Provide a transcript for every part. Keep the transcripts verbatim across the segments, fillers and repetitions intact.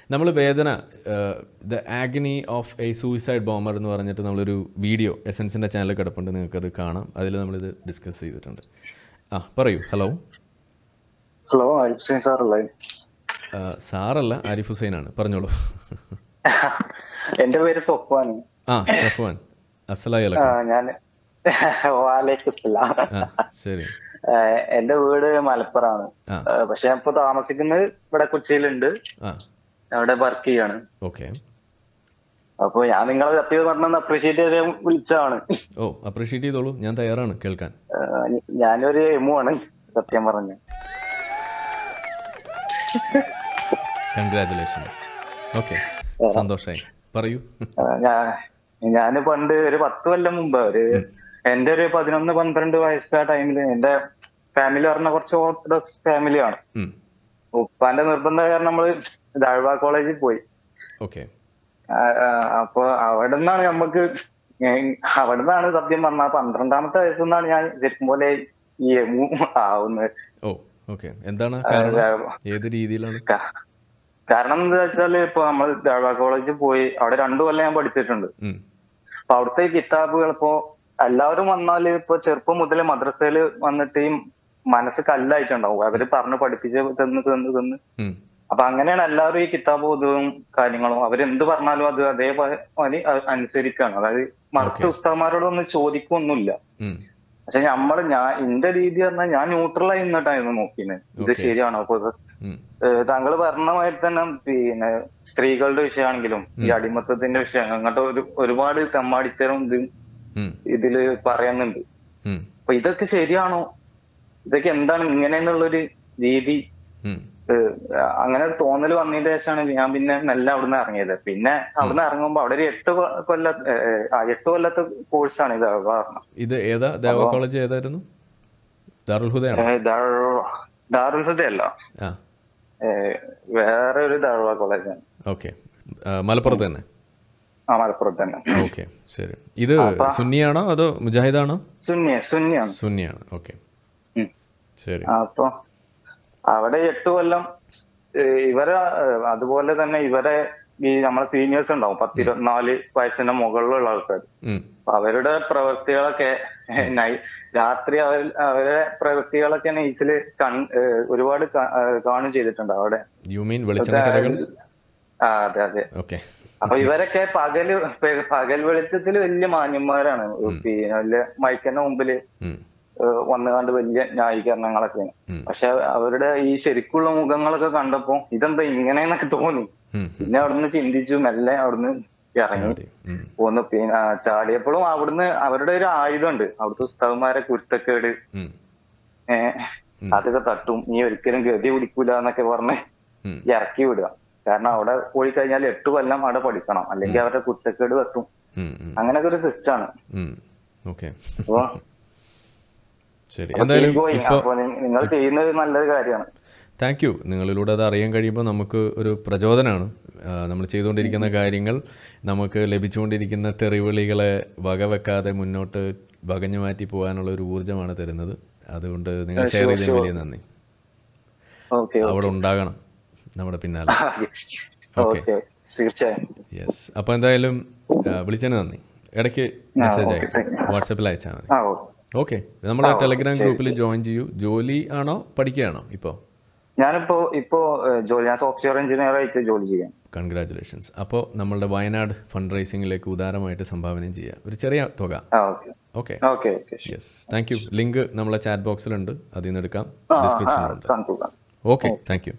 നമ്മൾ വേദന the agony of a suicide bomber എന്ന് പറഞ്ഞിട്ട് നമ്മളൊരു വീഡിയോ എസൻസിൻ്റെ ചാനലിൽ കിടപ്പുണ്ട്, നിങ്ങൾക്കത് കാണാം. അതിൽ നമ്മളിത് ഡിസ്കസ് ചെയ്തിട്ടുണ്ട്. ആ പറയൂ. ഹലോ ഹലോ, ആരിഫ് ഹുസൈൻ സാറല്ലേ? സാറല്ല, ആരിഫ് ഹുസൈനാണ്, പറഞ്ഞോളൂ. എന്റെ പേര് സൊഫ്വാൻ. ആ സഫ്വാൻ, അസ്സലാമു അലൈക്കും. ഞാൻ വാലൈക്കും സലാം. ശരി. എന്റെ വീട് മലപ്പുറമാണ്, പക്ഷെ ഞാൻ ഇപ്പൊ താമസിക്കുന്നത് ഇവിടെ കൊച്ചിയിലുണ്ട്. അവിടെ വർക്ക് ചെയ്യാണ്. ഓക്കെ. അപ്പൊ ഞാൻ നിങ്ങളെ സത്യം പറഞ്ഞ അപ്രീഷിയേറ്റ് ചെയ്യാൻ വിളിച്ചതാണ്. ഓ, അപ്രീഷിയേറ്റ് ചെയ്തോളൂ, ഞാൻ തയ്യാറാണ് കേൾക്കാൻ. ഞാനൊരു എമു ആണ് സത്യം പറഞ്ഞ. കൺഗ്രാറ്റുലേഷൻസ്. ഓക്കെ, സന്തോഷമായി, പറയൂ. ഞാൻ പണ്ട് ഒരു പത്ത് കൊല്ലം മുമ്പ് ഒരു എന്റെ ഒരു പതിനൊന്ന് പന്ത്രണ്ട് വയസ്സാ ടൈമില് എന്റെ ഫാമിലി പറഞ്ഞ കുറച്ച് ഓർത്തഡോക്സ് ഫാമിലിയാണ്. ഉപ്പാന്റെ നിർബന്ധ കാരണം നമ്മള് ദാഴ്വാ കോളേജിൽ പോയി. ഓക്കെ. അപ്പൊ അവിടെ നിന്നാണ് നമ്മക്ക് അവിടെ നിന്നാണ് സത്യം പറഞ്ഞ പന്ത്രണ്ടാമത്തെ വയസ്സിൽ നിന്നാണ് ഞാൻ ശരിക്കും പോലെ ഈ എമു ആവുന്നത്. Oh okay. എന്താണ് ഏത് രീതിയിലാണ്? കാരണം എന്താ വെച്ചാല് ഇപ്പൊ നമ്മൾ ദാഴ്വാ കോളേജിൽ പോയി അവിടെ രണ്ടു കൊല്ലം ഞാൻ പഠിച്ചിട്ടുണ്ട്. അപ്പൊ അവിടുത്തെ കിതാബുകൾ ഇപ്പോ എല്ലാവരും വന്നാല് ഇപ്പൊ ചെറുപ്പം മുതലേ മദ്രസയില് വന്നിട്ട് ഈ മനസ്സ് കല്ലായിട്ടുണ്ടാവും. അവര് പറഞ്ഞ് പഠിപ്പിച്ച് തന്ന് തന്ന് തന്ന് അപ്പൊ അങ്ങനെയാണ് എല്ലാവരും ഈ കിതാബ് ഇതും കാര്യങ്ങളും അവരെന്ത് പറഞ്ഞാലും അത് അതേപോലെ അനുസരിക്കാണ്. അതായത് മറ്റു ഉസ്താദ്മാരോടൊന്നും ചോദിക്കൊന്നുമില്ല. പക്ഷെ നമ്മള് ഞാൻ എന്റെ രീതി പറഞ്ഞാൽ ഞാൻ ന്യൂട്രലായി നിന്നിട്ടായിരുന്നു നോക്കിയത്. ഇത് ശരിയാണോ? അപ്പൊ താങ്കൾ പറഞ്ഞ മാതിരി തന്നെ പിന്നെ സ്ത്രീകളുടെ വിഷയമാണെങ്കിലും ഈ അടിമത്തത്തിന്റെ വിഷയം അങ്ങോട്ട് ഒരു ഒരുപാട് തെമ്മാടിത്തരം ഇത് ഇതില് പറയുന്നുണ്ട്. അപ്പൊ ഇതൊക്കെ ശരിയാണോ? ഇതൊക്കെ എന്താണ് ഇങ്ങനെയെന്നുള്ളൊരു രീതി അങ്ങനെ ഒരു തോന്നൽ വന്നതിന് ശേഷമാണ് ഞാൻ പിന്നെ മെല്ലെ അവിടുന്ന് ഇറങ്ങിയത്. പിന്നെ അവിടുന്ന് ഇറങ്ങുമ്പോ അവിടെ ഒരു എട്ട് കൊല്ല എട്ട് കൊല്ലത്തെ കോഴ്സാണ് ഇത്. ഇത് ഏതാ ദേവ കോളേജ് ഏതായിരുന്നു? ദാറുൽ ഹുദയാണോ? ദാറുൽ ഹുദയല്ല, വേറെ ഒരു ദാഴ്വാ കോളേജാണ്. ഓക്കെ. മലപ്പുറത്ത് തന്നെ? ആ, മലപ്പുറത്ത് തന്നെ. ഓക്കെ, ശരി. ഇത് സുന്നിയാണോ അതോ മുജാഹിദാണോ? സുന്നിയ സുന്നിയാണ് സുന്നിയാണ്. ഓക്കെ, ശരി. അപ്പൊ അവിടെ എട്ട് കൊല്ലം ഇവരെ അതുപോലെ തന്നെ ഇവരെ ഈ നമ്മളെ സീനിയേഴ്സ് ഉണ്ടാവും, പത്തിരുപത്തിനാല് വയസ്സിന്റെ മുകളിലുള്ള ആൾക്കാർ. അവരുടെ പ്രവൃത്തികളൊക്കെ രാത്രി അവർ അവരെ പ്രവൃത്തികളൊക്കെ നൈസില് ഒരുപാട് കാണും ചെയ്തിട്ടുണ്ട് അവിടെ. ആ അതെ അതെ. അപ്പൊ ഇവരൊക്കെ പകല് പകൽ വെളിച്ചത്തില് വലിയ മാന്യന്മാരാണ്. പിന്നെ വലിയ മൈക്കിന്റെ മുമ്പില് വന്നുകാണ്ട് വലിയ ന്യായീകരണങ്ങളൊക്കെയാണ്. പക്ഷെ അവരുടെ ഈ ശരിക്കുള്ള മുഖങ്ങളൊക്കെ കണ്ടപ്പോ ഇതെന്താ ഇങ്ങനെയെന്നൊക്കെ തോന്നി. പിന്നെ അവിടുന്ന് ചിന്തിച്ചു, മെല്ലെ അവിടുന്ന് ഇറങ്ങി പോന്നു. പിന്നെ ചാടിയപ്പോഴും അവിടുന്ന് അവരുടെ ഒരു ആയുധമുണ്ട്, അവിടുത്തെ ഉസ്താദന്മാരെ കുരുത്തക്കേട് ഏഹ് അതൊക്കെ തട്ടും, നീ ഒരിക്കലും ഗതി പിടിക്കൂല എന്നൊക്കെ പറഞ്ഞ് ഇറക്കി വിടുക. കാരണം അവിടെ പോയി കഴിഞ്ഞാൽ എട്ട് കൊല്ലം അവിടെ പഠിക്കണം, അല്ലെങ്കിൽ അവരുടെ കുരുത്തക്കേട് തട്ടും. അങ്ങനൊക്കെ ഒരു സിസ്റ്റമാണ്. അപ്പൊ നിങ്ങൾ ചെയ്യുന്നത് നല്ലൊരു കാര്യമാണ്. Thank you. നിങ്ങളിലൂടെ അത് അറിയാൻ കഴിയുമ്പോൾ നമുക്ക് ഒരു പ്രചോദനമാണ്. നമ്മൾ ചെയ്തുകൊണ്ടിരിക്കുന്ന കാര്യങ്ങൾ, നമുക്ക് ലഭിച്ചുകൊണ്ടിരിക്കുന്ന തെറിവിളികളെ വകവെക്കാതെ മുന്നോട്ട് വകഞ്ഞു മാറ്റി പോകാനുള്ള ഒരു ഊർജ്ജമാണ് തരുന്നത്. അതുകൊണ്ട് നിങ്ങൾ ഷെയർ ചെയ്തതിന് വലിയ നന്ദി. അവിടെ ഉണ്ടാകണം നമ്മുടെ പിന്നാലെ. Okay, yes. അപ്പോൾ എന്തായാലും വിളിച്ചതിന് നന്ദി. ഇടയ്ക്ക് മെസ്സേജ് അയക്കും, വാട്സാപ്പിൽ അയച്ചാൽ മതി. ഓക്കെ. നമ്മുടെ ടെലഗ്രാം ഗ്രൂപ്പിൽ ജോയിൻ ചെയ്യൂ. ജോലി ആണോ പഠിക്കുകയാണോ ഇപ്പോൾ? ഞാനിപ്പോ ഇപ്പോ ജോലി ഞാൻ സോഫ്റ്റ്വെയർ എഞ്ചിനീയർ ആയിട്ട് ജോലി ചെയ്യാം. കൺഗ്രാറ്റുലേഷൻസ്. അപ്പോൾ നമ്മളുടെ വയനാട് ഫണ്ട് റൈസിംഗിലേക്ക് ഉദാരമായിട്ട് സംഭാവന ചെയ്യുക, ഒരു ചെറിയ തുക. Okay, yes, thank you. Link നമ്മളെ ചാറ്റ് ബോക്സിലുണ്ട്, അതിൽ നിന്ന് എടുക്കാം, ഡിസ്ക്രിപ്ഷനിലുണ്ട്. Okay, thank you.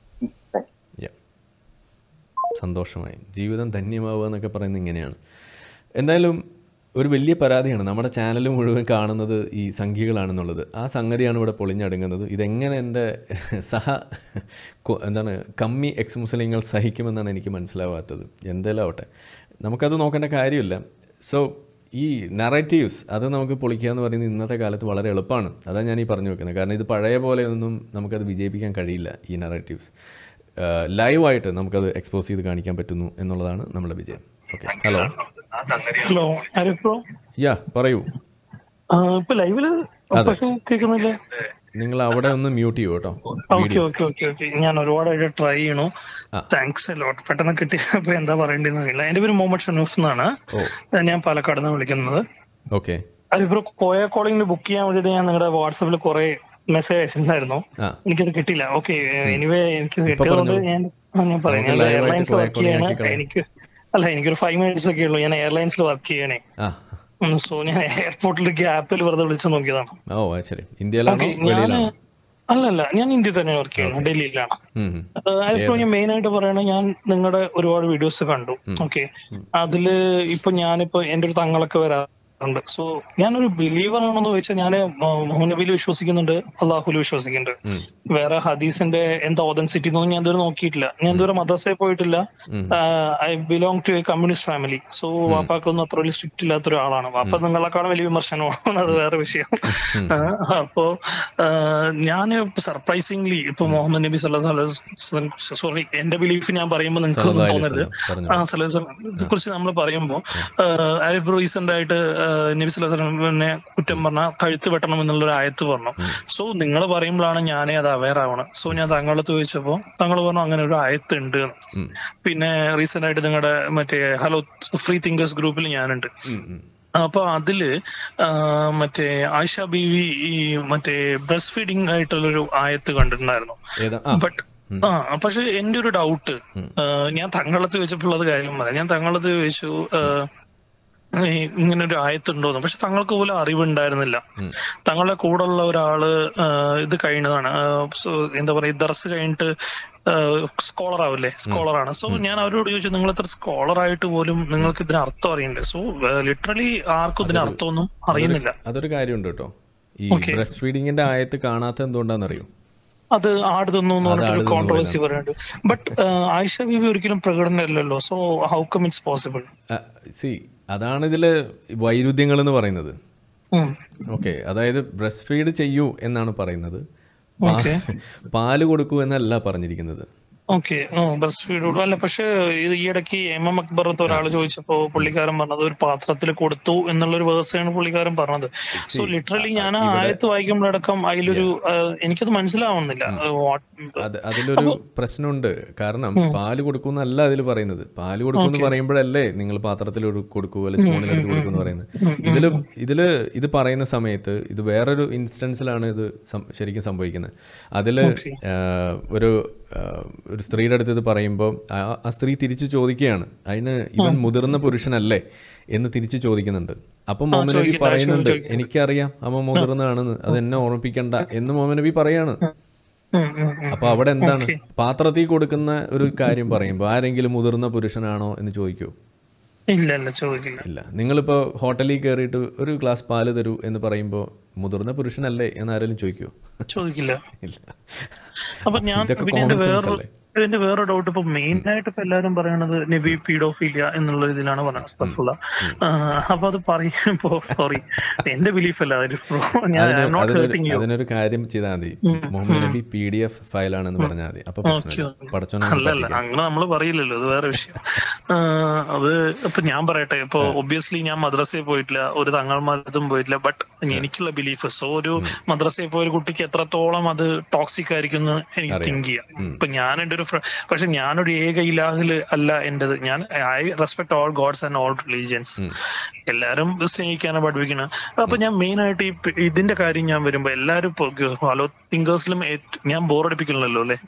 സന്തോഷമായി. ജീവിതം ധന്യമാവുക എന്നൊക്കെ പറയുന്നത് ഇങ്ങനെയാണ്. എന്തായാലും ഒരു വലിയ പരാതിയാണ് നമ്മുടെ ചാനൽ മുഴുവൻ കാണുന്നത് ഈ സംഖ്യകളാണെന്നുള്ളത്. ആ സംഗതിയാണ് ഇവിടെ പൊളിഞ്ഞടുങ്ങുന്നത്. ഇതെങ്ങനെ എൻ്റെ സഹ എന്താണ് കമ്മി എക്സ് മുസ്ലിങ്ങൾ സഹിക്കുമെന്നാണ് എനിക്ക് മനസ്സിലാവാത്തത്. എന്തായാലും ആവട്ടെ, നമുക്കത് നോക്കേണ്ട കാര്യമില്ല. സോ ഈ നറേറ്റീവ്സ് അത് നമുക്ക് പൊളിക്കുക എന്ന് പറയുന്നത് ഇന്നത്തെ കാലത്ത് വളരെ എളുപ്പമാണ്. അതാണ് ഞാൻ ഈ പറഞ്ഞു വെക്കുന്നത്. കാരണം ഇത് പഴയ പോലെയൊന്നും നമുക്കത് വിജയിപ്പിക്കാൻ കഴിയില്ല. ഈ നറേറ്റീവ്സ് ലൈവായിട്ട് നമുക്കത് എക്സ്പോസ് ചെയ്ത് കാണിക്കാൻ പറ്റുന്നു എന്നുള്ളതാണ് നമ്മുടെ വിജയം. Okay. Hello hello, Arif bro. Ya, പറയൂ. ഇപ്പൊ ലൈവില് പക്ഷെ കേൾക്കുന്നില്ലേ? നിങ്ങൾ അവിടെ ഒന്ന് മ്യൂട്ട് ചെയ്യൂ കേട്ടോ. ഓക്കെ ഓക്കെ ഓക്കെ ഓക്കെ ഞാൻ ഒരുപാടായിട്ട് ട്രൈ ചെയ്യണു. Thanks lot. പെട്ടെന്ന് കിട്ടിയപ്പോ എന്താ പറയേണ്ടതെന്ന് അറിയില്ല. എന്റെ പേര് മുഹമ്മദ് ഷനൂഫ് എന്നാണ്. ഞാൻ പാലക്കാട് നിന്ന് വിളിക്കുന്നത്. ഓക്കെ. അതിപ്പോ കോയ കോളിംഗ് ബുക്ക് ചെയ്യാൻ വേണ്ടിട്ട് ഞാൻ നിങ്ങളുടെ വാട്സാപ്പിൽ കുറെ മെസ്സേജ് അയച്ചിട്ടുണ്ടായിരുന്നു. എനിക്കത് കിട്ടില്ല. ഓക്കെ, എനിവേ എനിക്ക് കിട്ടിയതുകൊണ്ട് ഞാൻ ഞാൻ പറയാം. ഞാൻ എയർലൈൻസ് വർക്ക് ചെയ്യാണ്. എനിക്ക് അല്ല എനിക്കൊരു ഫൈവ് മിനിറ്റ്സ് ഒക്കെ ഉള്ളൂ. ഞാൻ എയർലൈൻസിൽ വർക്ക് ചെയ്യണേ. സോ ഞാൻ എയർപോർട്ടിൽ ഗ്യാപ്പിൽ വെറുതെ വിളിച്ചു നോക്കിയതാണ്. അല്ലല്ല, ഞാൻ ഇന്ത്യയിൽ തന്നെ വർക്ക് ചെയ്യുന്നു. ഡൽഹിയിലാണ്. അതിപ്പോ ഞാൻ മെയിൻ ആയിട്ട് പറയണ, ഞാൻ നിങ്ങളുടെ ഒരുപാട് വീഡിയോസ് കണ്ടു. ഓക്കെ, അതില് ഇപ്പൊ ഞാനിപ്പോ എന്റെ ഒരു തങ്ങളൊക്കെ വരാ ഉണ്ട്. സോ ഞാനൊരു ബിലീവർ ആണെന്ന് ചോദിച്ചാൽ ഞാൻ മുഹമ്മദിൽ വിശ്വസിക്കുന്നുണ്ട്, അള്ളാഹുൽ വിശ്വസിക്കുന്നുണ്ട്. വേറെ ഹദീസിന്റെ എന്താ ഓതൻസിറ്റി എന്നൊന്നും ഞാൻ ഇതുവരെ നോക്കിയിട്ടില്ല. ഞാൻ ഇതുവരെ മദ്രസയിൽ പോയിട്ടില്ല. I belong to a communist family. So വാപ്പാക്കൊന്നും അത്ര വലിയ സ്ട്രിക്റ്റ് ഇല്ലാത്ത ഒരാളാണ്. വാപ്പ നിങ്ങളെക്കാളും വലിയ വിമർശനമാണ്, അത് വേറെ വിഷയം. അപ്പോ ഞാൻ സർപ്രൈസിംഗ്ലി ഇപ്പൊ മുഹമ്മദ് നബി സല്ലല്ലാഹു അലൈഹി വസല്ലം, സോറി എന്റെ ബിലീഫ് ഞാൻ പറയുമ്പോൾ നിങ്ങൾക്ക് തോന്നരുത്, ആ സല്ലല്ലാഹു കുറിച്ച് നമ്മൾ പറയുമ്പോൾ റീസെന്റ് ആയിട്ട് നബി സല്ലല്ലാഹു അലൈഹി വസല്ലമിനെ കുറ്റം പറഞ്ഞ കഴുത്ത് വെട്ടണം എന്നുള്ളൊരു ആയത്ത് പറഞ്ഞു. സോ നിങ്ങൾ പറയുമ്പോഴാണ് ഞാനേ അത് അവെയർ ആവണം. സോ ഞാൻ താങ്കളെ ചോദിച്ചപ്പോ താങ്കൾ പറഞ്ഞു അങ്ങനെ ഒരു ആയത്ത് ഉണ്ട്. പിന്നെ റീസെന്റ് ആയിട്ട് നിങ്ങളുടെ മറ്റേ ഹലോ ഫ്രീ തിങ്കേഴ്സ് ഗ്രൂപ്പിൽ ഞാനുണ്ട്. അപ്പൊ അതില് മറ്റേ ആയിഷ ബീവി ഈ മറ്റേ ബ്രസ്റ്റ് ഫീഡിങ് ആയിട്ടുള്ളൊരു ആയത്ത് കണ്ടിട്ടുണ്ടായിരുന്നു. ബട്ട് ആ പക്ഷെ എന്റെ ഒരു ഡൗട്ട്, ഞാൻ തങ്ങളത്ത് ചോദിച്ചപ്പോൾ കാര്യം പറയാം. ഞാൻ തങ്ങളത്ത് ചോദിച്ചു ഇങ്ങനെ ഒരു ആയത്തുണ്ടോന്ന്. പക്ഷെ തങ്ങൾക്ക് പോലും അറിവുണ്ടായിരുന്നില്ല. തങ്ങളുടെ കൂടെ ഉള്ള ഒരാള് ഇത് കഴിഞ്ഞതാണ്, എന്താ പറയാ, ദർസ് കഴിഞ്ഞിട്ട് സ്കോളർ ആവില്ലേ, സ്കോളറാണ്. സോ ഞാൻ അവരോട് ചോദിച്ചു, നിങ്ങൾ ഇത്ര സ്കോളർ ആയിട്ട് പോലും നിങ്ങൾക്ക് ഇതിന് അർത്ഥം അറിയണ്ടേ? സോ ലിറ്ററലി ആർക്കും ഇതിന് അർത്ഥമൊന്നും അറിയുന്നില്ല. അതൊരു കാര്യമുണ്ട് കേട്ടോ. ഈ ബ്രസ്റ്റ് ഫീഡിങ്ങിന്റെ ആയത്ത് കാണാത്ത എന്തുകൊണ്ടാണെന്നറിയോ? അത് ആട് തിന്നു എന്ന് പറഞ്ഞിട്ട് കോൺട്രവേഴ്സി പറയുന്നുണ്ട്. ബട്ട് ആയിഷ ബീവി ഒരിക്കലും പ്രകടനമല്ലല്ലോ. So how come it's possible? See അതാണ് ഇതില് വൈരുദ്ധ്യങ്ങൾ എന്ന് പറയുന്നത്. ഓക്കെ, അതായത് ബ്രസ്റ്റ് ഫീഡ് ചെയ്യൂ എന്നാണ് പറയുന്നത്, പാല് കൊടുക്കൂ എന്നല്ല പറഞ്ഞിരിക്കുന്നത്. ഓക്കെ, ബ്രസ്റ്റ് ഫീഡ് അല്ല. പക്ഷെ ഇത് ഈ ഇടയ്ക്ക് എം എം അക്ബറത്തെ ഒരാൾ ചോദിച്ചപ്പോ പുള്ളിക്കാരൻ പറഞ്ഞത് ഒരു പാത്രത്തിൽ കൊടുത്തു എന്നുള്ളൊരു വേഴ്സാണ് പുള്ളിക്കാരൻ പറഞ്ഞത്. സോ ലിറ്ററലി ഞാൻ ആയത്ത് വായിക്കുമ്പോഴടക്കം അതിലൊരു എനിക്കത് മനസ്സിലാവുന്നില്ല. അതിലൊരു പ്രശ്നമുണ്ട്. കാരണം പാല് കൊടുക്കുന്നല്ല അതിൽ പറയുന്നത്. പാല് കൊടുക്കുമെന്ന് പറയുമ്പോഴല്ലേ നിങ്ങൾ പാത്രത്തിൽ കൊടുക്കൂ അല്ലെ സ്പൂണിലെടുത്ത് കൊടുക്കൂ എന്ന് പറയുന്നത്. ഇതില് ഇതില് ഇത് പറയുന്ന സമയത്ത് ഇത് വേറൊരു ഇൻസ്റ്റൻസിലാണ് ഇത് ശരിക്കും സംഭവിക്കുന്നത്. അതില് ഒരു ഒരു സ്ത്രീയുടെ അടുത്ത് ഇത് പറയുമ്പോൾ ആ സ്ത്രീ തിരിച്ചു ചോദിക്കുകയാണ്, അതിന് ഇവൻ മുതിർന്ന പുരുഷനല്ലേ എന്ന് തിരിച്ചു ചോദിക്കുന്നുണ്ട്. അപ്പം മുഹമ്മദ് നബി പറയുന്നുണ്ട്, എനിക്കറിയാം അവൻ മുതിർന്നതാണെന്ന്, അത് എന്നെ ഓർമ്മിപ്പിക്കണ്ട എന്ന് മുഹമ്മദ് നബി പറയാണ്. അപ്പൊ അവിടെ എന്താണ്, പാത്രത്തിൽ കൊടുക്കുന്ന ഒരു കാര്യം പറയുമ്പോൾ ആരെങ്കിലും മുതിർന്ന പുരുഷനാണോ എന്ന് ചോദിക്കൂ? ഇല്ല. നിങ്ങളിപ്പോ ഹോട്ടലിൽ കയറിയിട്ട് ഒരു ഗ്ലാസ് പാല് തരൂ എന്ന് പറയുമ്പോൾ മുതിർന്ന പുരുഷനല്ലേ എന്ന് ആരെങ്കിലും ചോദിക്കുവോ? ചോദിക്കില്ല. ഇല്ല. അപ്പൊ ഞാൻ ഇതിന്റെ വേറെ ഡൗട്ട്, ഇപ്പൊ മെയിൻ ആയിട്ട് ഇപ്പൊ എല്ലാരും പറയണത് നബി പീഡോഫീലിയ എന്നുള്ള ഇതിലാണ് പറഞ്ഞത്. അപ്പൊ അത് പറയുമ്പോ സോറി എന്റെ ബിലീഫ് അല്ല, അതിനൊരു കാര്യം ചെയ്താൽ മതി, മുഹമ്മദ് നബി പി ഡി എഫ് ഫയലാണെന്ന് പറഞ്ഞാൽ മതി. അപ്പൊ അല്ലല്ല, അങ്ങനെ നമ്മള് പറയില്ലല്ലോ, അത് വേറെ വിഷയം. അത് ഇപ്പൊ ഞാൻ പറയട്ടെ, ഇപ്പൊ ഒബ്വിയസ്ലി ഞാൻ മദ്രസയിൽ പോയിട്ടില്ല, ഒരു തങ്ങൾമാരതും പോയിട്ടില്ല. ബട്ട് എനിക്കുള്ള ബിലീഫ്, സോ ഒരു മദ്രസയിൽ പോയ ഒരു കുട്ടിക്ക് എത്രത്തോളം അത് ടോക്സിക് ആയിരിക്കും എന്ന് എനിക്ക് തിങ്ക് ചെയ്യാം. ഇപ്പൊ ഞാൻ എന്റെ ഒരു പക്ഷെ ഞാനൊരു ഏക ഇലാഹില് അല്ല എന്റേത്. ഞാൻ I respect all gods and all religions. എല്ലാരും സ്നേഹിക്കാനാണ് പഠിപ്പിക്കുന്നത്. അപ്പൊ ഞാൻ മെയിൻ ആയിട്ട് ഈ ഇതിന്റെ കാര്യം ഞാൻ വരുമ്പോ എല്ലാരും ഹലോ തിങ്കേഴ്സിലും ഞാൻ ബോറടിപ്പിക്കണല്ലോ അല്ലെ?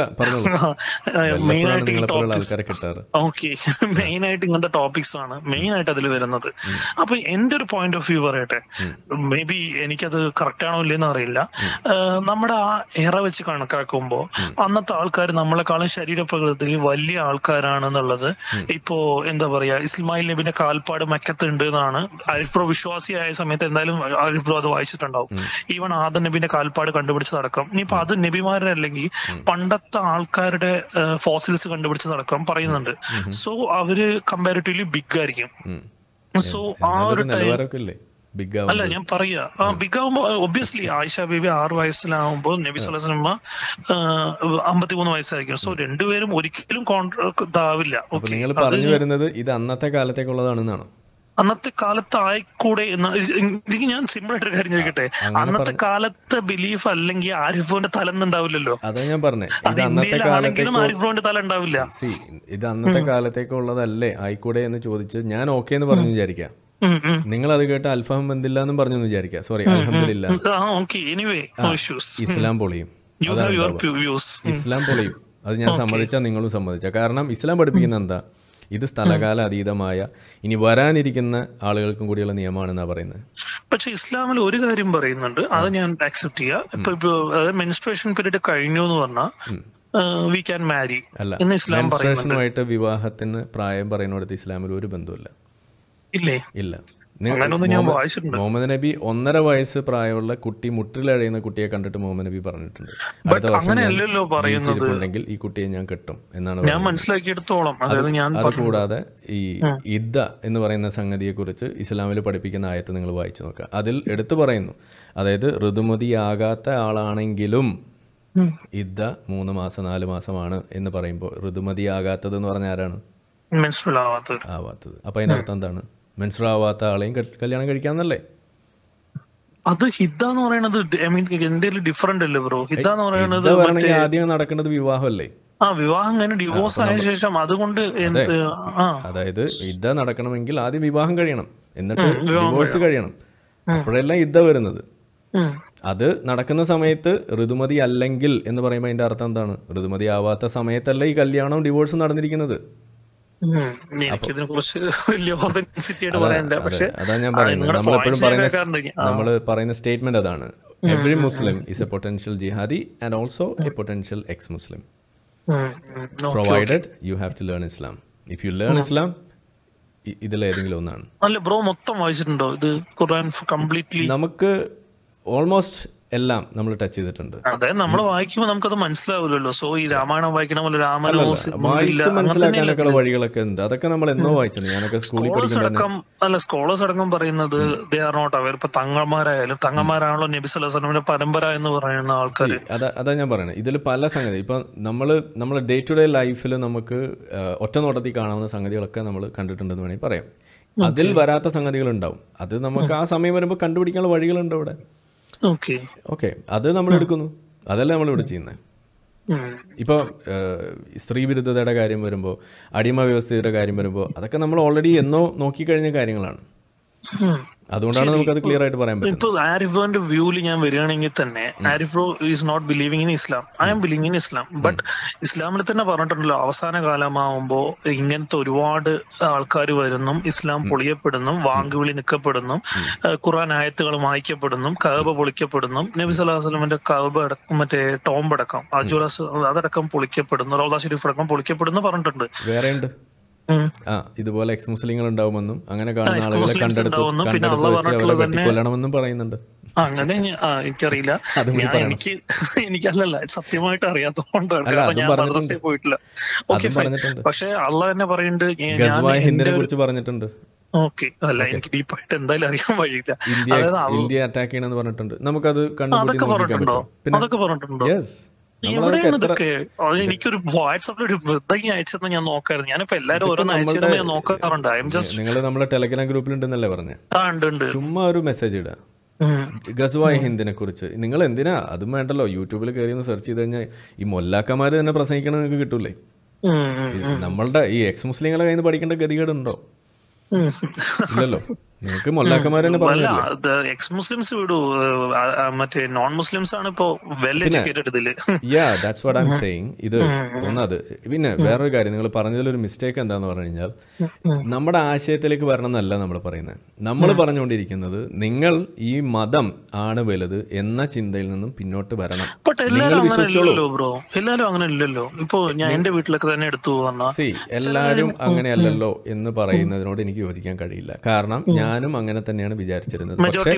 മെയിൻ ആയിട്ട് ഈ ടോപ്പിക്സ് ഓക്കെ മെയിൻ ആയിട്ട് ഇങ്ങനത്തെ ടോപ്പിക്സ് ആണ് മെയിൻ ആയിട്ട് അതിൽ വരുന്നത്. അപ്പൊ എന്റെ ഒരു പോയിന്റ് ഓഫ് വ്യൂ പറയട്ടെ, മേ ബി എനിക്കത് കറക്റ്റ് ആണോ ഇല്ലെന്ന് അറിയില്ല. നമ്മുടെ ആ എറ വെച്ച് കണക്കാക്കുമ്പോ അന്നത്തെ ആൾക്കാർ നമ്മളെക്കാളും ശരീരപ്രകൃതിയിൽ വലിയ ആൾക്കാരാണെന്നുള്ളത് ഇപ്പോ എന്താ പറയാ, ഇസ്മായിൽ നബിന്റെ കാൽപ്പാട് മക്കത്തുണ്ട് എന്നാണ് അരിഫ് ബ്രോ വിശ്വാസിയായ സമയത്ത് എന്തായാലും അരിഫ് ബ്രോ അത് വായിച്ചിട്ടുണ്ടാവും. ഈവൻ ആദം നബിന്റെ കാൽപ്പാട് കണ്ടുപിടിച്ചതടക്കം, ഇനിയിപ്പോ അത് നബിമാരുടെ അല്ലെങ്കിൽ പണ്ടത്തെ ആൾക്കാരുടെ ഫോസിൽസ് കണ്ടുപിടിച്ചതടക്കം പറയുന്നുണ്ട്. സോ അവര് കമ്പാരിറ്റീവ്ലി ബിഗ് ആയിരിക്കും. സോ ആ ഒരു ടൈം അല്ല ഞാൻ പറയാ, ആ ബിഗ് ആവുമ്പോ ഒബ്വിയസ്ലി ആയിഷ ബീബി ആറ് വയസ്സിലാവുമ്പോ നബി സല്ലല്ലാഹു അലൈഹി വസല്ലം അമ്പത്തിമൂന്ന് വയസ്സായിരിക്കും. സോ രണ്ടുപേരും ഒരിക്കലും കോൺട്രാക്ട് ഇതാവില്ല. നിങ്ങൾ പറഞ്ഞു വരുന്നത് ഇത് അന്നത്തെ കാലത്തേക്കുള്ളതാണെന്നാണോ? അന്നത്തെ കാലത്ത് ആയിക്കൂടെ എന്ന് എനിക്ക് ഞാൻ സിമ്പിൾ ആയിട്ടൊരു കാര്യം ചോദിക്കട്ടെ, അന്നത്തെ കാലത്തെ ബിലീഫ് അല്ലെങ്കിൽ ആരിഫ് ബ്രോന്റെ തല ഉണ്ടാവില്ലല്ലോ. അതാ ഞാൻ പറഞ്ഞേ, അത് ഇന്ത്യയിലാണെങ്കിലും ആരിഫ് ബ്രോന്റെ തല ഉണ്ടാവില്ല. ഇത് അന്നത്തെ കാലത്തേക്കുള്ളതല്ലേ ആയിക്കൂടെ എന്ന് ചോദിച്ച് ഞാൻ ഓക്കെ എന്ന് പറഞ്ഞു വിചാരിക്കാം. നിങ്ങൾ അത് കേട്ട് അൽഫാം ബന്ധില്ല എന്നും പറഞ്ഞു വിചാരിക്കാം. സോറി, അൽഹംദുലില്ലാ. ഇസ്ലാം പൊളിയും, ഇസ്ലാം പൊളിയും. അത് ഞാൻ സമ്മതിച്ചാൽ നിങ്ങളും സമ്മതിച്ച. കാരണം ഇസ്ലാം പഠിപ്പിക്കുന്ന എന്താ, ഇത് സ്ഥലകാല അതീതമായ ഇനി വരാനിരിക്കുന്ന ആളുകൾക്കും കൂടിയുള്ള നിയമമാണെന്നാണ് പറയുന്നത്. പക്ഷെ ഇസ്ലാമിൽ ഒരു കാര്യം പറയുന്നുണ്ട്, അത് ഞാൻ ആക്സെപ്റ്റ് ചെയ്യാം. ഇപ്പൊ ഇപ്പൊ മെൻസ്ട്രേഷൻ പീരീഡ് കഴിഞ്ഞു എന്ന് പറഞ്ഞാൽ വി ക്യാൻ മാരി അല്ല. മെൻസ്ട്രേഷനുമായിട്ട് വിവാഹത്തിന് പ്രായം പറയുന്നിടത്ത് ഇസ്ലാമിൽ ഒരു ബന്ധമില്ല. ഇല്ലേ? ഇല്ല. മുഹമ്മദ് നബി ഒന്നര വയസ്സ് പ്രായമുള്ള കുട്ടി മുട്ടിലഴയുന്ന കുട്ടിയെ കണ്ടിട്ട് മുഹമ്മദ് നബി പറഞ്ഞിട്ടുണ്ട്, അടുത്ത വർഷം ജീവിച്ചിരിപ്പുണ്ടെങ്കിൽ ഈ കുട്ടിയെ ഞാൻ കെട്ടും എന്നാണ് ഞാൻ മനസ്സിലാക്കിയെടുത്തോളം. അത് കൂടാതെ ഈ ഇദ്ദ എന്ന് പറയുന്ന സംഗതിയെ കുറിച്ച് ഇസ്ലാമിൽ പഠിപ്പിക്കുന്ന ആയത്ത് നിങ്ങൾ വായിച്ചു നോക്കുക. അതിൽ എടുത്തു പറയുന്നു, അതായത് ഋതുമതിയാകാത്ത ആളാണെങ്കിലും ഇദ്ദ മൂന്ന് മാസം നാല് മാസമാണ് എന്ന് പറയുമ്പോൾ ഋതുമതിയാകാത്തത് എന്ന് പറഞ്ഞ ആരാണ്? ആവാത്തത്. അപ്പൊ അതിനർത്ഥം എന്താണ്? മെൻസ്ട്രൽ ആവാത്ത ആളെയും കല്യാണം കഴിക്കാന്നല്ലേ? അത് ഹിദ്ദ എന്ന് പറയുന്നത് എന്തെങ്കിലും ഡിഫറെന്റ് അല്ലേ ബ്രോ? ഹിദ്ദ എന്ന് പറയുന്നത് ആദ്യം നടക്കേണ്ടത് വിവാഹമല്ലേ? ആ വിവാഹം കഴിഞ്ഞ് ഡിവോഴ്സ് ആയ ശേഷം അതുകൊണ്ട് അതായത് ഹിദ്ദ നടക്കണമെങ്കിൽ ആദ്യം വിവാഹം കഴിയണം, എന്നിട്ട് ഡിവോഴ്സ് കഴിയണം, അപ്പോഴെല്ലാം ഹിദ്ദ വരുന്നത്. അത് നടക്കുന്ന സമയത്ത് ഋതുമതി അല്ലെങ്കിൽ എന്ന് പറയുമ്പോൾ അതിന്റെ അർത്ഥം എന്താണ്? ഋതുമതി ആവാത്ത സമയത്തല്ല ഈ കല്യാണവും ഡിവോഴ്സും നടന്നിരിക്കുന്നത്. അതാ ഞാൻ പറയുന്നത്, നമ്മളെപ്പോഴും പറയുന്ന നമ്മൾ പറയുന്ന സ്റ്റേറ്റ്മെന്റ് അതാണ്. Every Muslim is a potential jihadi and also a potential ex Muslim, provided you have to learn Islam. If you learn Islam, ഇതിലേതെങ്കിലും ഒന്നാണ്. അല്ല ബ്രോ, മൊത്തം വായിച്ചിട്ടുണ്ടോ ഇത് ഖുർആൻ കംപ്ലീറ്റ്ലി? നമുക്ക് ഓൾമോസ്റ്റ് എല്ലാം നമ്മൾ ടച്ച് ചെയ്തിട്ടുണ്ട്. അതെ, നമ്മൾ വായിക്കുമ്പോൾ നമുക്കത് മനസ്സിലാവില്ലല്ലോ. സോ ഈ രാമായണം വായിക്കണ പോലെ രാമനോ വായിച്ച് മനസ്സിലാക്കാനൊക്കെ വഴികളൊക്കെ ഉണ്ട്. അതൊക്കെ നമ്മൾ എന്നോ വായിച്ചത്. ഞാനൊക്കെ സ്കൂളിൽ പഠിക്കുമ്പോൾ അല്ല സ്കോളേഴ്സ് അടക്കം പറയുന്നത് ദേ ആർ നോട്ട് അവെയർ. ഇപ്പൊ തങ്ങന്മാരായാലും, തങ്ങന്മാരാണല്ലോ നബി സല്ലല്ലാഹു അലൈഹി വസല്ലമയുടെ പരമ്പര എന്ന് പറയുന്ന ആൾക്കാർ. അതാ അതാ ഞാൻ പറയുന്നത്, ഇതിൽ പല സംഗതി ഇപ്പൊ നമ്മള് നമ്മളെ ഡേ ടു ഡേ ലൈഫിൽ നമുക്ക് ഒറ്റ നോട്ടത്തിൽ കാണാവുന്ന സംഗതികളൊക്കെ നമ്മൾ കണ്ടിട്ടുണ്ടെന്ന് വേണമെങ്കിൽ പറയാം. അതിൽ വരാത്ത സംഗതികൾ ഉണ്ടാവും. അത് നമുക്ക് ആ സമയം വരുമ്പോൾ കണ്ടുപിടിക്കാനുള്ള വഴികളുണ്ട് അവിടെ. ഓക്കെ, അത് നമ്മൾ എടുക്കുന്നു. അതല്ല നമ്മൾ ഇവിടെ ചെയ്യുന്നത്. ഇപ്പോൾ സ്ത്രീ വിരുദ്ധതയുടെ കാര്യം വരുമ്പോൾ, അടിമ വ്യവസ്ഥയുടെ കാര്യം വരുമ്പോൾ, അതൊക്കെ നമ്മൾ ഓൾറെഡി എന്നോ നോക്കിക്കഴിഞ്ഞ കാര്യങ്ങളാണ്. അതുകൊണ്ടാണ് നമുക്കത് ക്ലിയർ ആയിട്ട് പറയാൻ പറ്റും. ഇപ്പോൾ ആരിഫ് ബ്രോന്റെ വ്യൂവിൽ ഞാൻ വരികയാണെങ്കിൽ തന്നെ, Arif bro is not believing in Islam, I am believing in Islam. But ഇസ്ലാമിൽ തന്നെ പറഞ്ഞിട്ടുണ്ടല്ലോ, അവസാന കാലമാകുമ്പോൾ ഇങ്ങനത്തെ ഒരുപാട് ആൾക്കാർ വരുന്നു, ഇസ്ലാം പൊളിയപ്പെടുന്നു, വാങ്കുവിളി നിൽക്കപ്പെടുന്നു, ഖുർആൻ ആയത്തുകൾ വായിക്കപ്പെടുന്നു, കഅബ പൊളിക്കപ്പെടുന്നു, നബി സല്ലല്ലാഹു അലൈഹി വസല്ലമയുടെ കഅബ അടക്കം മറ്റേ ടോംബ് അടക്കം അജുറസ് അതടക്കം പൊളിക്കപ്പെടുന്നു, റൗദ ഷരീഫ് അടക്കം പൊളിക്കപ്പെടുന്നു പറഞ്ഞിട്ടുണ്ട്. വേറെ ഉണ്ട് ആ ഇതുപോലെ എക്സ് മുസ്ലിങ്ങൾ ഉണ്ടാവുമെന്നും അങ്ങനെ കാണുന്ന ആളുകളെ കണ്ടെടുത്ത് കണ്ടെടുത്ത് വെച്ച് അവരെ വെട്ടിക്കൊല്ലണമെന്നും പറയുന്നുണ്ട്. അങ്ങനെ എനിക്കറിയില്ല, എനിക്ക് എനിക്കല്ലല്ല സത്യമായിട്ട് അറിയാത്തതുകൊണ്ടാണ് പോയിട്ടില്ല. പക്ഷെ അള്ളാഹ് തന്നെ പറയുന്നുണ്ട്, ഹിന്ദിനെ കുറിച്ച് പറഞ്ഞിട്ടുണ്ട്. ഓക്കെ, അല്ല എനിക്ക് ഡീപ്പായിട്ട് എന്തായാലും അറിയാൻ വഴിയില്ല. ഇന്ത്യ അറ്റാക്ക് ചെയ്യണമെന്ന് പറഞ്ഞിട്ടുണ്ട്. നമുക്കത് അതൊക്കെ പറഞ്ഞിട്ടുണ്ടോ? അതൊക്കെ പറഞ്ഞിട്ടുണ്ടോ? ഇതൊക്കെ എനിക്കൊരു വാട്സാപ്പിൽ ഒരു വൃദ്ധങ്ങി അയച്ചെന്ന് ഞാൻ നോക്കായിരുന്നു. ഞാനിപ്പോ എല്ലാരും ഓരോന്ന് അയച്ചു ഞാൻ നോക്കാറുണ്ട്. നിങ്ങൾ നമ്മുടെ ടെലഗ്രാം ഗ്രൂപ്പിലുണ്ടെന്നല്ലേ പറഞ്ഞേ? ആ ഉണ്ട് ഉണ്ട്. ചുമ്മാ ഒരു മെസ്സേജ് ഇടാ ഗസ്വായ് ഹിന്ദിനെ കുറിച്ച്. നിങ്ങൾ എന്തിനാ അതും വേണ്ടല്ലോ, യൂട്യൂബിൽ കയറി ഒന്ന് സെർച്ച് ചെയ്ത് കഴിഞ്ഞാൽ ഈ മൊല്ലാക്കന്മാര് തന്നെ പ്രസംഗിക്കണത് നിങ്ങൾക്ക് കിട്ടൂലേ? നമ്മളുടെ ഈ എക്സ് മുസ്ലിങ്ങളെ കയ്യിൽ നിന്ന് പഠിക്കേണ്ട ഗതികേടുണ്ടോ? ഇല്ലല്ലോ. നിങ്ങൾക്ക് മൊല്ലാക്കന്മാർ തന്നെ പറഞ്ഞില്ലേ? എക്സ് മുസ്ലിംസ് വിടൂ, മറ്റേ നോൺ മുസ്ലിംസ് ആണ് ഇപ്പോ വെൽ എഡ്യൂക്കേറ്റഡ് ഇതില്. Ya that's what I am saying. ഇത് ഒന്നത്. പിന്നെ വേറൊരു കാര്യം, നിങ്ങൾ പറഞ്ഞതിലൊരു മിസ്റ്റേക്ക് എന്താന്ന് പറഞ്ഞു കഴിഞ്ഞാൽ, നമ്മുടെ ആശയത്തിലേക്ക് വരണം എന്നല്ല നമ്മൾ പറയുന്നത്. നമ്മൾ പറഞ്ഞുകൊണ്ടിരിക്കുന്നത് നിങ്ങൾ ഈ മതം ആണ് വലുത് എന്ന ചിന്തയിൽ നിന്നും പിന്നോട്ട് വരണം. നിങ്ങൾ വിശ്വസിച്ചോളൂ ബ്രോ, എല്ലാരും അങ്ങനെ ഇല്ലല്ലോ. ഇപ്പോ ഞാൻ എന്റെ വീട്ടിലൊക്കെ തന്നെ എടുത്തു വന്ന സി എല്ലാരും അങ്ങനെയല്ലല്ലോ എന്ന് പറയുന്നതിനോട് എനിക്ക് യോജിക്കാൻ കഴിയില്ല. കാരണം ഞാനും അങ്ങനെ തന്നെയാണ് വിചാരിച്ചിരുന്നത്. പക്ഷേ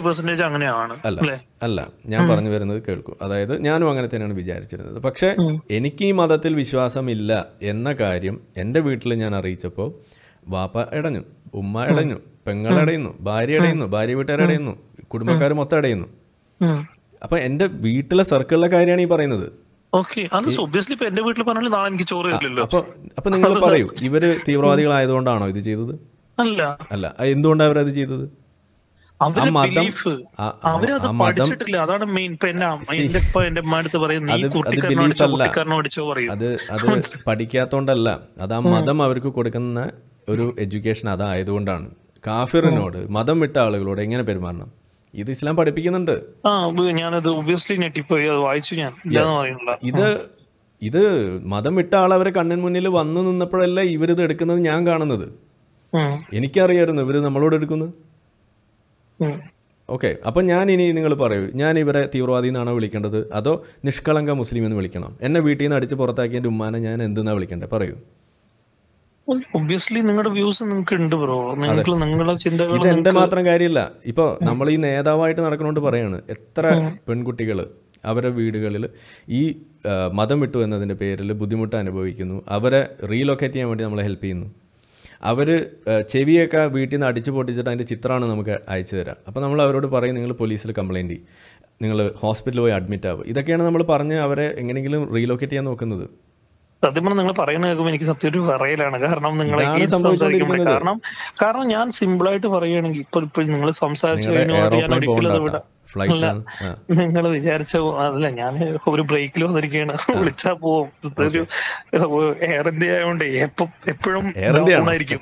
അല്ല അല്ല ഞാൻ പറഞ്ഞു വരുന്നത് കേൾക്കൂ. അതായത് ഞാനും അങ്ങനെ തന്നെയാണ് വിചാരിച്ചിരുന്നത്. പക്ഷെ എനിക്ക് ഈ മതത്തിൽ വിശ്വാസമില്ല എന്ന കാര്യം എൻ്റെ വീട്ടിൽ ഞാൻ അറിയിച്ചപ്പോൾ വാപ്പ ഇടഞ്ഞു, ഉമ്മ ഇടഞ്ഞു, പെങ്ങളടയുന്നു, ഭാര്യ അടയുന്നു, ഭാര്യ വീട്ടുകാരടയുന്നു, കുടുംബക്കാർ മൊത്തം അടയുന്നു. അപ്പൊ എൻ്റെ വീട്ടിലെ സർക്കിളിലെ കാര്യമാണ് ഈ പറയുന്നത്. അപ്പൊ അപ്പൊ നിങ്ങൾ പറയൂ, ഇവര് തീവ്രവാദികളായതുകൊണ്ടാണോ ഇത് ചെയ്തത്? അല്ല അല്ല. എന്തുകൊണ്ടാണ് അവരത് ചെയ്തത്? അവര് ബിലീഫ് അവരത് പഠിച്ചിട്ടില്ല. അതാണ് മെയിൻ. ഇപ്പൊ എന്റെ എന്റെ ഇപ്പൊ എന്റെ അമ്മ അടുത്ത് പറയും നീ കുട്ടിക്കാരനോ അടിച്ചോ കുട്ടിക്കാരനോ അടിച്ചോ പറയും. അത് അത് പഠിക്കാത്തോണ്ടല്ല, അത് ആ മതം അവർക്ക് കൊടുക്കുന്ന ഒരു എഡ്യൂക്കേഷൻ അതായതുകൊണ്ടാണ്. കാഫിറിനോട്, മതം വിട്ട ആളുകളോട് എങ്ങനെ പെരുമാറണം ഇത് ഇസ്ലാം പഠിപ്പിക്കുന്നുണ്ട്. ആ ഞാനത് ഒബിയസ്ലി ഞെട്ടിപ്പോയി, അത് വായിച്ചു ഞാൻ. ഇത് ഇത് മതം വിട്ട ആൾ അവരെ കണ്ണിന് മുന്നിൽ വന്നു നിന്നപ്പോഴല്ല ഇവരിത് എടുക്കുന്നത് ഞാൻ കാണുന്നത്. എനിക്കറിയായിരുന്നു ഇവര് നമ്മളോട് എടുക്കുന്നത്. ഓക്കെ, അപ്പം ഞാൻ ഇനി നിങ്ങൾ പറയൂ, ഞാൻ ഇവരെ തീവ്രവാദി എന്നാണോ വിളിക്കേണ്ടത് അതോ നിഷ്കളങ്ക മുസ്ലിം എന്ന് വിളിക്കണം? എന്നെ വീട്ടിൽ നിന്ന് അടിച്ച് പുറത്താക്കിയ എൻ്റെ ഉമ്മാനെ ഞാൻ എന്തെന്നാ വിളിക്കേണ്ടത് പറയൂ? ഒബ്വിയസ്ലി നിങ്ങളുടെ വ്യൂസ് നിങ്ങൾക്ക് ഉണ്ട് ബ്രോ, നിങ്ങൾക്ക് നിങ്ങളുടെ ചിന്തകൾ. ഇത് എൻ്റെ മാത്രം കാര്യമില്ല. ഇപ്പോൾ നമ്മൾ ഈ നേതാവായിട്ട് നടക്കണോണ്ട് പറയാണ്, എത്ര പെൺകുട്ടികൾ അവരുടെ വീടുകളിൽ ഈ മതം വിട്ടു എന്നതിൻ്റെ പേരിൽ ബുദ്ധിമുട്ട് അനുഭവിക്കുന്നു. അവരെ റീലൊക്കേറ്റ് ചെയ്യാൻ വേണ്ടി നമ്മളെ ഹെൽപ്പ് ചെയ്യുന്നു. അവർ ചെവിയൊക്കെ വീട്ടിൽ നിന്ന് അടിച്ചു പൊട്ടിച്ചിട്ട് അതിൻ്റെ ചിത്രമാണ് നമുക്ക് അയച്ചു തരാം. അപ്പോൾ നമ്മൾ അവരോട് പറയും നിങ്ങൾ പോലീസിൽ കംപ്ലയിൻറ്റ് ചെയ്യും, നിങ്ങൾ ഹോസ്പിറ്റലിൽ പോയി അഡ്മിറ്റ് ആവും. ഇതൊക്കെയാണ് നമ്മൾ പറഞ്ഞ് അവരെ എങ്ങനെയെങ്കിലും റീലൊക്കേറ്റ് ചെയ്യാൻ നോക്കുന്നത്. സത്യം പറഞ്ഞാൽ നിങ്ങൾ പറയുന്ന കേൾക്കുമ്പോൾ എനിക്ക് സത്യം ഒരു പറയലാണ്. കാരണം നിങ്ങൾ കാരണം കാരണം ഞാൻ സിമ്പിളായിട്ട് പറയുകയാണെങ്കിൽ ഇപ്പോൾ ഇപ്പോൾ നിങ്ങൾ സംസാരിച്ചു കഴിഞ്ഞാൽ നിങ്ങൾ വിചാരിച്ച അതല്ല, ഞാൻ ഒരു ബ്രേക്കിൽ വന്നിരിക്കുകയാണ്, വിളിച്ചാ പോവും. ഒരു എയർ ഇന്ത്യ ആയതുകൊണ്ട് എപ്പം എപ്പോഴും ഡൗൺ ആയിരിക്കും,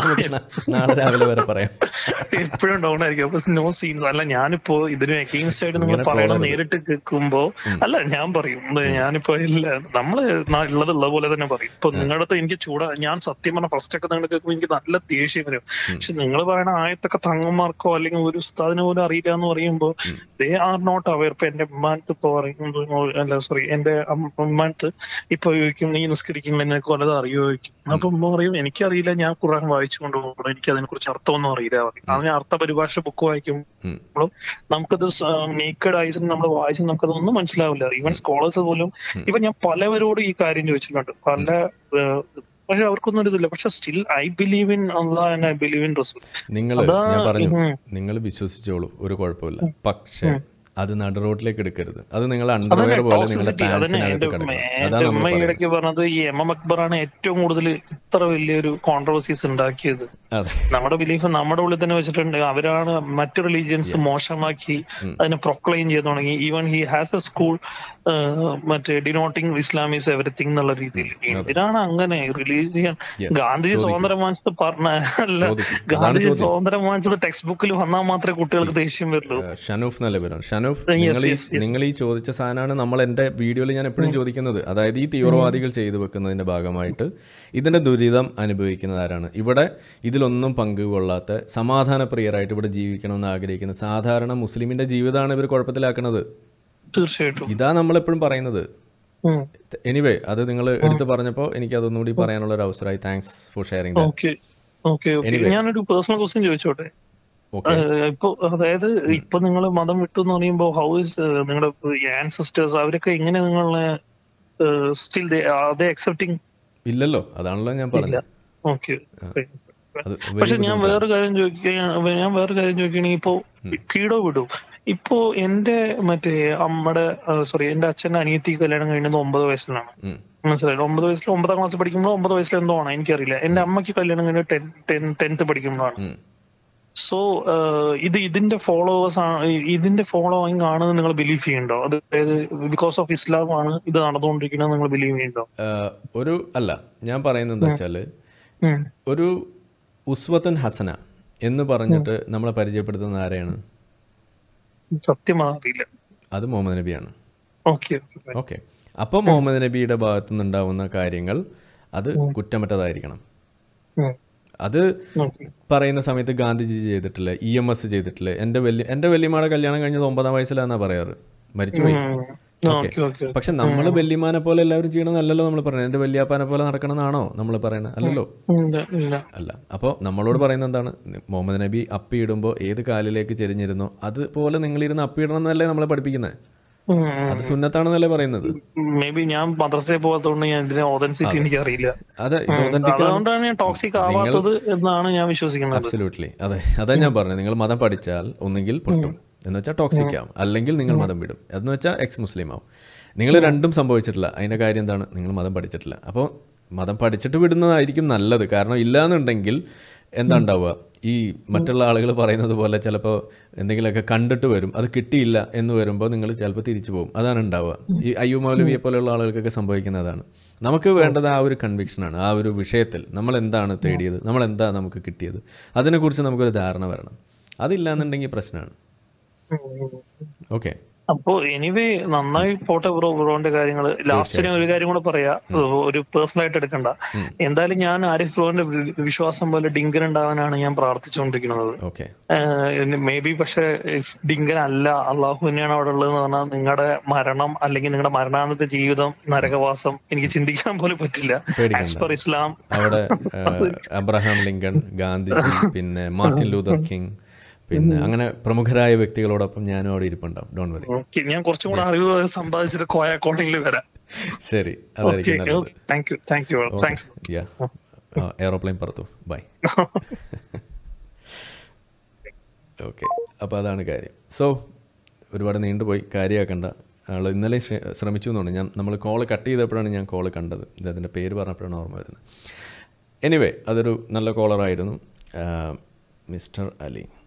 എപ്പോഴും ഡൗൺ ആയിരിക്കും. അപ്പൊ നോ സീൻസ്. അല്ല ഞാനിപ്പോ ഇതിന് അഗെയിൻസ്റ്റ് ആയിട്ട് നിങ്ങൾ പറയണത് നേരിട്ട് കേൾക്കുമ്പോ അല്ല ഞാൻ പറയും, ഞാനിപ്പോ ഇല്ല നമ്മള് ഉള്ളത് ഉള്ള പോലെ തന്നെ പറയും. ഇപ്പൊ നിങ്ങളുടെ അടുത്ത് എനിക്ക് ചൂടാ, ഞാൻ സത്യം പറഞ്ഞ ഫസ്റ്റ് ഒക്കെ നിങ്ങൾ കേൾക്കുമ്പോൾ എനിക്ക് നല്ല ദേഷ്യം വരും. പക്ഷെ നിങ്ങൾ പറയണ ആയത്തൊക്കെ തങ്ങന്മാർക്കോ അല്ലെങ്കിൽ ഒരു ഉസ്താദിനെ പോലും അറിയില്ല എന്ന് പറയുമ്പോ ദേ ആർ നോട്ട് അവെയർ. ഇപ്പൊ എന്റെ ഉമ്മാനത്ത് ഇപ്പൊ പറയുന്നത്, അല്ല സോറി എന്റെ ഉമ്മാനത്ത് ഇപ്പൊ ചോദിക്കും നീ നിസ്കരിക്കുമ്പോൾ നിനക്ക് വല്ലത് അറിയോ ചോദിക്കും. അപ്പൊ ഉമ്മ പറയും എനിക്കറിയില്ല, ഞാൻ ഖുർആൻ വായിച്ചു കൊണ്ടുപോകണം, എനിക്ക് അതിനെ കുറിച്ച് അർത്ഥമൊന്നും അറിയില്ല പറയും. അങ്ങനെ അർത്ഥ പരിഭാഷ ബുക്ക് വായിക്കുമ്പോഴും നമുക്കത് നേക്കഡ് ആയിട്ട് നമ്മൾ വായിച്ച് നമുക്കതൊന്നും മനസ്സിലാവില്ല. ഈവൻ സ്കോളേഴ്സ് പോലും ഇപ്പൊ ഞാൻ പലവരോട് ഈ കാര്യം ചോദിച്ചിട്ടുണ്ട്, പല പക്ഷെ അവർക്കൊന്നും ഒരു ഇതില്ല. പക്ഷെ still I believe in Allah and I believe in Rasool. നിങ്ങൾ ഞാൻ പറഞ്ഞു നിങ്ങൾ വിശ്വസിച്ചോളൂ, ഒരു കുഴപ്പമില്ല. പക്ഷേ അത് നട റോഡിലേക്ക് എടുക്കരുത്. അത് നിങ്ങൾ അണ്ടർവെയർ പോലെ നിങ്ങളുടെ പാൻസിനകത്ത് കിടക്കണം. ഇടയ്ക്ക് പറഞ്ഞത് ഈ എം എം അക്ബറാണ് ഏറ്റവും കൂടുതൽ ഇത്ര വലിയൊരു കോൺട്രവേഴ്സീസ് ഉണ്ടാക്കിയത്. നമ്മുടെ ബിലീഫ് നമ്മുടെ ഉള്ളിൽ തന്നെ വെച്ചിട്ടുണ്ട്. അവരാണ് മറ്റു റിലീജിയൻസ് മോശമാക്കി അതിനെ പ്രൊക്ലെയിം ചെയ്ത് തുടങ്ങി. Even he has a school മറ്റേ ഡിനോട്ടിങ് ഇസ്ലാം ഈസ് എവറിത്തിങ് എന്നുള്ള രീതിയിൽ. എന്തിനാണ് അങ്ങനെ റിലീജിയൻ? ഗാന്ധിജി സ്വാതന്ത്ര്യം വാങ്ങിച്ചത് പറഞ്ഞ അല്ല, ഗാന്ധിജി സ്വാതന്ത്ര്യം വാങ്ങിച്ചത് ടെക്സ്റ്റ് ബുക്കിൽ വന്നാൽ മാത്രമേ കുട്ടികൾക്ക് ദേഷ്യം വരുള്ളൂ. ഷനൂഫ് നല്ല പേരാണ്. ഷനൂഫ്, നിങ്ങൾ ഈ നിങ്ങൾ ഈ ചോദിച്ച സാധനമാണ് നമ്മൾ എൻ്റെ വീഡിയോയിൽ ഞാൻ എപ്പോഴും ചോദിക്കുന്നത്. അതായത് ഈ തീവ്രവാദികൾ ചെയ്തു വെക്കുന്നതിൻ്റെ ഭാഗമായിട്ട് ഇതിൻ്റെ ദുരിതം അനുഭവിക്കുന്നത് ആരാണ്? ഇവിടെ ഇതിലൊന്നും പങ്കുകൊള്ളാത്ത സമാധാനപ്രിയരായിട്ട് ഇവിടെ ജീവിക്കണമെന്ന് ആഗ്രഹിക്കുന്ന സാധാരണ മുസ്ലിമിൻ്റെ ജീവിതമാണ് ഇവർ കുഴപ്പത്തിലാക്കുന്നത്. തീർച്ചയായിട്ടും ഇതാ നമ്മളെപ്പോഴും പറയുന്നത്. എനിവേ, അത് നിങ്ങൾ എടുത്തു പറഞ്ഞപ്പോൾ എനിക്ക് അതൊന്നുകൂടി പറയാനുള്ള ഒരു അവസരമായി. Thanks for sharing. ഞാനൊരു പേഴ്സണൽ ക്വസ്റ്റ്യൻ ചോദിച്ചോട്ടെ? ഇപ്പൊ അതായത് ഇപ്പൊ നിങ്ങൾ മതം വിട്ടു എന്ന് പറയുമ്പോ ഹൗ ഇസ് നിങ്ങളുടെ ആൻസസ്റ്റേഴ്സ് അവരൊക്കെ എങ്ങനെ നിങ്ങളെ സ്റ്റിൽ ദേ അക്സെപ്റ്റിംഗ്? ഇല്ലല്ലോ, അതാണല്ലോ ഞാൻ പറഞ്ഞത്. ഓക്കെ, പക്ഷെ ഞാൻ വേറെ കാര്യം ചോദിക്കുകയാണ് ഞാൻ വേറെ കാര്യം ചോദിക്കുകയാണെങ്കിൽ ഇപ്പൊ കീടോ വിടും. ഇപ്പോ എന്റെ മറ്റേ അമ്മയുടെ സോറി എന്റെ അച്ഛന്റെ അനിയത്തി കല്യാണം കഴിഞ്ഞത് ഒമ്പത് വയസ്സിലാണ്. മനസ്സിലായി? ഒമ്പത് വയസ്സിൽ ഒമ്പതാം ക്ലാസ് പഠിക്കുമ്പോൾ ഒമ്പത് വയസ്സിൽ എന്തോ ആണ് എനിക്കറിയില്ല. എന്റെ അമ്മയ്ക്ക് കല്യാണം കഴിഞ്ഞ ടെൻത്ത് പഠിക്കുമ്പോഴാണ്. സോ ഇത് ഇതിന്റെ ഫോളോവേഴ്സ് ആണ്, ഇതിന്റെ ഫോളോയിങ് ആണ് നിങ്ങൾ ബിലീവ് ചെയ്യുന്നുണ്ടോ? അതായത് ബിക്കോസ് ഓഫ് ഇസ്ലാം ആണ് ഇത് നടന്നുകൊണ്ടിരിക്കുന്നത് നിങ്ങൾ ബിലീവ് ചെയ്യുന്നുണ്ടോ? ഒരു അല്ല, ഞാൻ പറയുന്നത് എന്താ വെച്ചാല് ഒരു ഉസ്വത്തുൻ ഹസന എന്ന് പറഞ്ഞിട്ട് നമ്മളെ പരിചയപ്പെടുത്തുന്ന ആരെയാണ്? സത്യം അറിയില്ല. അത് മുഹമ്മദ് നബിയാണ്. ഓക്കെ ഓക്കെ അപ്പോൾ മുഹമ്മദ് നബിയുടെ ഭാഗത്തു നിന്നുണ്ടാവുന്ന കാര്യങ്ങൾ അത് കുറ്റമറ്റതായിരിക്കണം. അത് പറയുന്ന സമയത്ത് ഗാന്ധിജി ചെയ്തിട്ടില്ല, ഇ എം എസ് ചെയ്തിട്ടില്ല. എൻ്റെ വലിയ എൻ്റെ വല്യമ്മയുടെ കല്യാണം കഴിഞ്ഞത് ഒമ്പതാം വയസ്സിലാന്നാ പറയാറ്, മരിച്ചുപോയി. ഓക്കെ, പക്ഷെ നമ്മൾ വല്യമാനെ പോലെ എല്ലാവരും ചെയ്യണമെന്നല്ലല്ലോ നമ്മൾ പറയുന്നത്. എൻ്റെ വല്യാപ്പാനെ പോലെ നടക്കണമെന്നാണോ നമ്മൾ പറയുന്നത്? അല്ലല്ലോ, അല്ല. അപ്പോൾ നമ്മളോട് പറയുന്നത് എന്താണ്? മുഹമ്മദ് നബി അപ്പിയിടുമ്പോൾ ഏത് കാലിലേക്ക് ചെരിഞ്ഞിരുന്നോ അതുപോലെ നിങ്ങളിരുന്ന് അപ്പിയിടണം എന്നല്ലേ നമ്മളെ പഠിപ്പിക്കുന്നത്. അത് സുന്നത്താണെന്നല്ലേ പറയുന്നത്. മേ ബി ഞാൻ മദ്രസയിൽ പോകാത്തതുകൊണ്ട് ഞാൻ ഇതിനെ ഓതന്റിസിറ്റി എനിക്ക് അറിയില്ല. അതെ, അതുകൊണ്ടാണ് ഞാൻ ടോക്സിക് ആവാത്തത് എന്നാണ് ഞാൻ വിശ്വസിക്കുന്നത്. അബ്സല്യൂട്ട്ലി, അതെ, അതാ ഞാൻ പറഞ്ഞത്. നിങ്ങൾ മതം പഠിച്ചാൽ ഒന്നുകിൽ പൊട്ടും എന്ന് വെച്ചാൽ ടോക്സിക് ആവും, അല്ലെങ്കിൽ നിങ്ങൾ മതം വിടും എന്ന് വെച്ചാൽ എക്സ് മുസ്ലിം ആവും. നിങ്ങൾ രണ്ടും സംഭവിച്ചിട്ടില്ല. അതിൻ്റെ കാര്യം എന്താണ്? നിങ്ങൾ മതം പഠിച്ചിട്ടില്ല. അപ്പോൾ മതം പഠിച്ചിട്ട് വിടുന്നതായിരിക്കും നല്ലത്. കാരണം ഇല്ലയെന്നുണ്ടെങ്കിൽ എന്താ ഉണ്ടാവുക, ഈ മറ്റുള്ള ആളുകൾ പറയുന്നത് പോലെ ചിലപ്പോൾ എന്തെങ്കിലുമൊക്കെ കണ്ടിട്ട് വരും, അത് കിട്ടിയില്ല എന്ന് വരുമ്പോൾ നിങ്ങൾ ചിലപ്പോൾ തിരിച്ചു പോകും. അതാണ് ഉണ്ടാവുക. ഈ അയ്യൂ മൗലവിയെ പോലെയുള്ള ആളുകൾക്കൊക്കെ സംഭവിക്കുന്നതാണ്. നമുക്ക് വേണ്ടത് ആ ഒരു കൺവിക്ഷനാണ്. ആ ഒരു വിഷയത്തിൽ നമ്മൾ എന്താണ് തേടിയത്, നമ്മൾ എന്താ നമുക്ക് കിട്ടിയത്, അതിനെക്കുറിച്ച് നമുക്കൊരു ധാരണ വരണം. അതില്ല എന്നുണ്ടെങ്കിൽ പ്രശ്നമാണ്. ഓക്കെ, അപ്പോ എനിവേ നന്നായി പോട്ടെ ബ്രോ, ബ്രോന്റെ കാര്യങ്ങൾ. ലാസ്റ്റ് ഞാൻ ഒരു കാര്യം കൂടെ പറയാ, ഒരു പേഴ്സണൽ ആയിട്ട് എടുക്കണ്ട. എന്തായാലും ഞാൻ ആരിഫ് ബ്രോന്റെ വിശ്വാസം പോലെ ഡിങ്കൻ ഉണ്ടാവാനാണ് ഞാൻ പ്രാർത്ഥിച്ചുകൊണ്ടിരിക്കുന്നത്. മേ ബി പക്ഷെ ഡിങ്കൻ അല്ല, അള്ളാഹു തന്നെയാണ് അവിടെ ഉള്ളതെന്ന് പറഞ്ഞാൽ നിങ്ങളുടെ മരണം അല്ലെങ്കിൽ നിങ്ങളുടെ മരണാനന്തര ജീവിതം, നരകവാസം എനിക്ക് ചിന്തിക്കാൻ പോലും പറ്റില്ല. ആസ് പെർ ഇസ്ലാം അവിടെ അബ്രഹാം ലിങ്കൺ, ഗാന്ധിജി, പിന്നെ മാർട്ടിൻ ലൂതർ കിങ്, പിന്നെ അങ്ങനെ പ്രമുഖരായ വ്യക്തികളോടൊപ്പം ഞാനും അവിടെ ഇരിപ്പുണ്ടാവും. Don't worry. ഞാൻ കുറച്ചും കൂടെ അറിവ് സമ്പാദിച്ചിട്ട് കോയ കോട്ടിങ്ങിൽ വരാം. ശരി, അതായിരിക്കും നല്ലത്. Thank you, thank you, thanks. Aeroplane പറത്തു. ബൈ. ഓക്കെ, അപ്പോൾ അതാണ് കാര്യം. സോ ഒരുപാട് നീണ്ടുപോയി, കാര്യമാക്കണ്ട. ആൾ ഇന്നലെ ശ്രമിച്ചു എന്നുണ്ട്. ഞാൻ നമ്മൾ കോള് കട്ട് ചെയ്തപ്പോഴാണ് ഞാൻ കോള് കണ്ടത്. ഇദ്ദേഹത്തിൻ്റെ പേര് പറഞ്ഞപ്പോഴാണ് ഓർമ്മ വരുന്നത്. എനിവേ, അതൊരു നല്ല കോളറായിരുന്നു, മിസ്റ്റർ അലി.